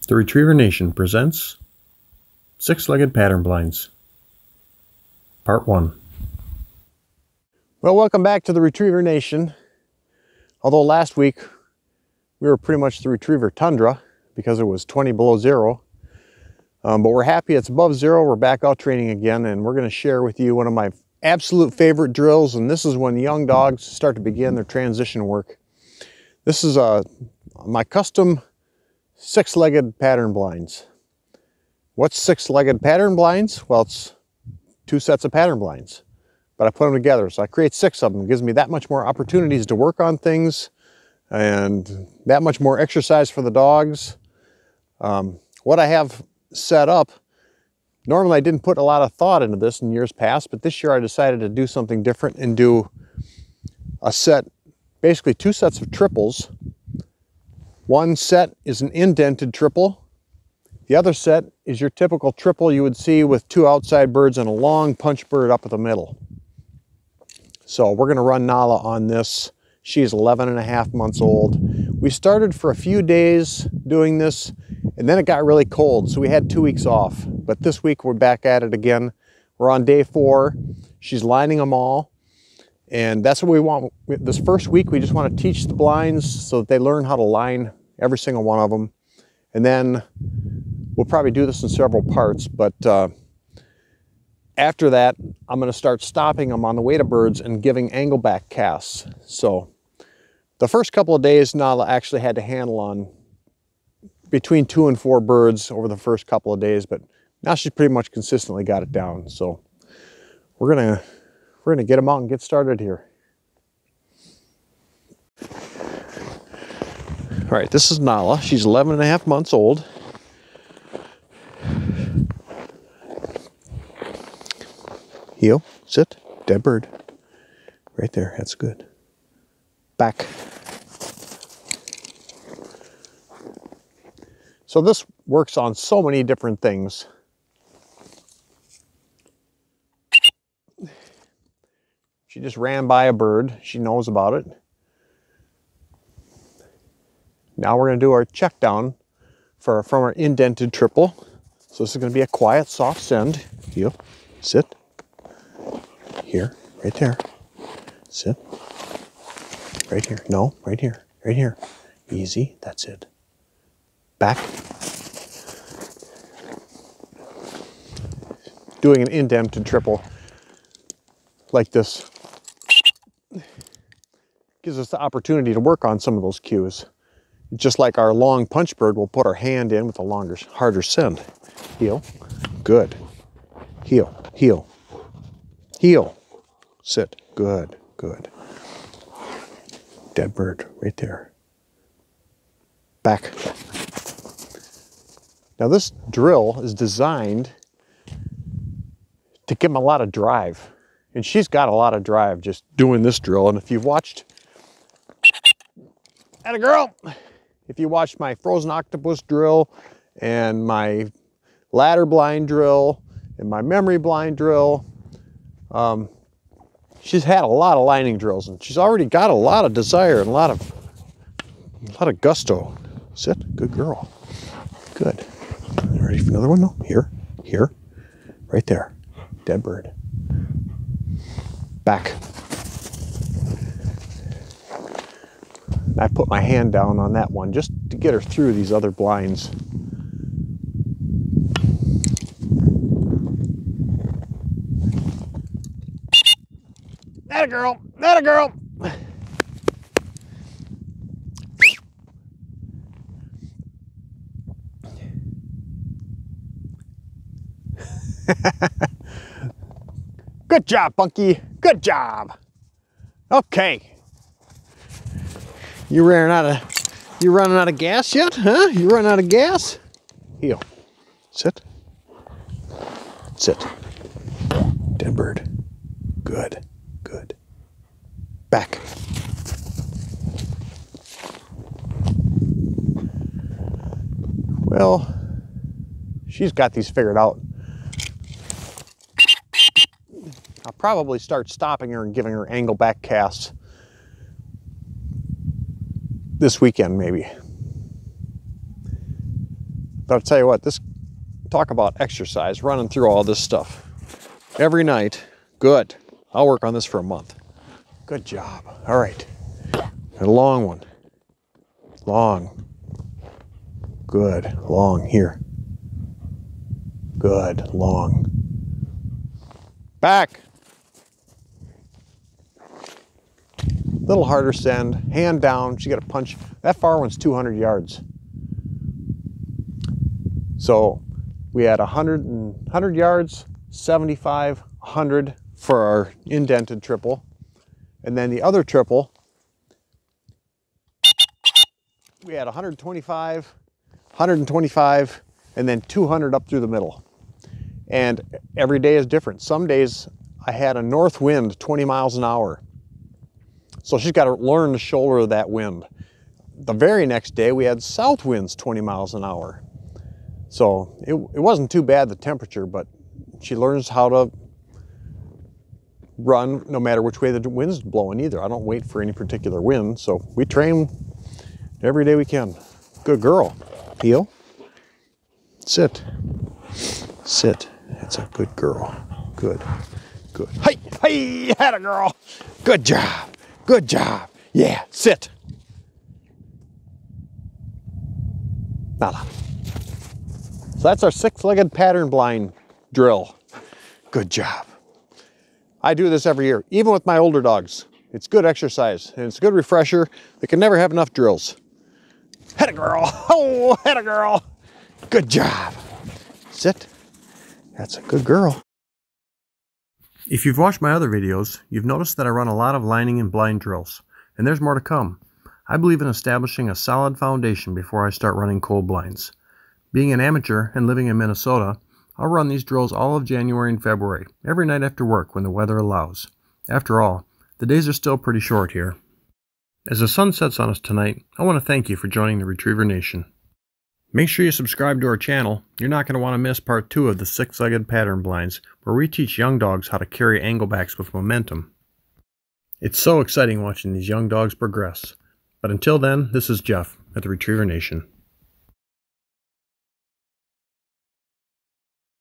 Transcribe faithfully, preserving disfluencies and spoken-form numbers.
The Retriever Nation presents Six-Legged Pattern Blinds, Part one. Well, welcome back to the Retriever Nation. Although last week we were pretty much the Retriever Tundra because it was twenty below zero. Um, but we're happy it's above zero. We're back out training again, and we're going to share with you one of my absolute favorite drills. And this is when young dogs start to begin their transition work. This is uh, my custom six-legged pattern blinds. What's six-legged pattern blinds? Well, it's two sets of pattern blinds, but I put them together. So I create six of them. It gives me that much more opportunities to work on things and that much more exercise for the dogs. Um, what I have set up, normally I didn't put a lot of thought into this in years past, but this year I decided to do something different and do a set, basically two sets of triples. One set is an indented triple. The other set is your typical triple you would see with two outside birds and a long punch bird up at the middle. So we're going to run Nala on this. She's eleven and a half months old. We started for a few days doing this, and then it got really cold, so we had two weeks off. But this week we're back at it again. We're on day four. She's lining them all. And that's what we want. This first week, we just want to teach the blinds so that they learn how to line every single one of them. And then we'll probably do this in several parts, but uh, after that, I'm going to start stopping them on the way to birds and giving angle back casts. So the first couple of days, Nala actually had to handle on between two and four birds over the first couple of days, but now she's pretty much consistently got it down. So we're going to We're going to get them out and get started here. All right, this is Nala. She's eleven and a half months old. Heel, sit, dead bird. Right there, that's good. Back. So this works on so many different things. She just ran by a bird. She knows about it. Now we're going to do our check down for, from our indented triple. So this is going to be a quiet, soft send. Heel, sit. Here, right there. Sit. Right here. No, right here. Right here. Easy. That's it. Back. Doing an indented triple like this gives us the opportunity to work on some of those cues. Just like our long punch bird, we'll put our hand in with a longer, harder send. Heel, good. Heel, heel, heel, sit, good, good. Dead bird, right there. Back. Now this drill is designed to give them a lot of drive. And she's got a lot of drive just doing this drill. And if you've watched Atta girl. If you watched my frozen octopus drill and my ladder blind drill and my memory blind drill, um, she's had a lot of lining drills and she's already got a lot of desire and a lot of a lot of gusto. Sit, good girl. Good. Ready for another one? No. Here, here, right there. Dead bird. Back. I put my hand down on that one just to get her through these other blinds. Atta girl, atta girl. Good job, Bunky. Good job. Okay. You running out of you running out of gas yet? Huh? You running out of gas? Heel. Sit. Sit. Dead bird. Good. Good. Back. Well, she's got these figured out. I'll probably start stopping her and giving her angle back casts this weekend maybe. But I'll tell you what, this, talk about exercise, running through all this stuff every night. Good. I'll work on this for a month. Good job. All right. A long one. Long. Good. Long. Here. Good. Long. Back. Little harder send. Hand down. She got to punch. That far one's two hundred yards. So we had one hundred, one hundred yards, seventy-five, one hundred for our indented triple. And then the other triple, we had one hundred twenty-five, one hundred twenty-five, and then two hundred up through the middle. And every day is different. Some days I had a north wind, twenty miles an hour. So she's got to learn to shoulder that wind. The very next day we had south winds, twenty miles an hour. So it, it wasn't too bad, the temperature, but she learns how to run no matter which way the wind's blowing either. I don't wait for any particular wind, so we train every day we can. Good girl. Heel. Sit. Sit. That's a good girl. Good. Good. Hey, hey, had a girl. Good job. Good job. Yeah, sit. Nada. So that's our six-legged pattern blind drill. Good job. I do this every year, even with my older dogs. It's good exercise, and it's a good refresher. They can never have enough drills. Had a girl. Oh, had a girl. Good job. Sit. That's a good girl. If you've watched my other videos, you've noticed that I run a lot of lining and blind drills, and there's more to come. I believe in establishing a solid foundation before I start running cold blinds. Being an amateur and living in Minnesota, I'll run these drills all of January and February, every night after work when the weather allows. After all, the days are still pretty short here. As the sun sets on us tonight, I want to thank you for joining the Retriever Nation. Make sure you subscribe to our channel. You're not going to want to miss part two of the six-legged pattern blinds, where we teach young dogs how to carry anglebacks with momentum. It's so exciting watching these young dogs progress. But until then, this is Jeff at the Retriever Nation.